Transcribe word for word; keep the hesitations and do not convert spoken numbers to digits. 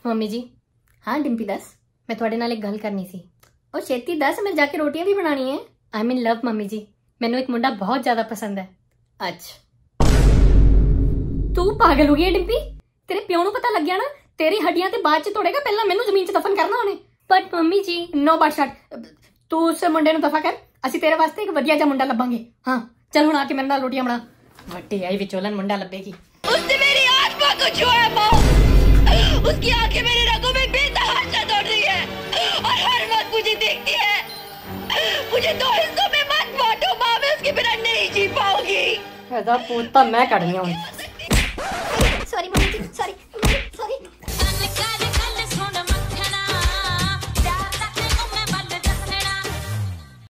Mummy जी। हाँ डिम्पी दस, मैं थोड़े नाल एक गल करनी सी। और छेती दस, मैं जाके रोटियां भी बनानी है। I mean love mummy ji, मैनू एक मुंडा बहुत ज्यादा पसंद है। अच्छा तू पागल हो गई है डिम्पी? तेरे प्यो नू पता लग गया ना, तेरी हड्डियां ते बाद च तोड़ेगा, पहला मैनू जमीन च दफन करना उन्हें। But mummy ji no but shut, तू उस मुंडे नू दफा कर, असि तेरे वास्ते एक वधिया जा मुंडा लभांगे। हाँ चल हुण आके मेरे नाल रोटियां बना। वड्डी आई विचोलन मुंडा लभेगी। उसने मेरी आत्मा को छुआ मां, उसकी आंखें मेरे रगों में बेतहाशा दौड़ रही है और हर वक्त मुझे देखती है। मुझे दो हिस्सों में मत बांटो मां, मैं उसके बिना नहीं जी पाऊंगी। ऐसा पूछता मैं करनी हूं।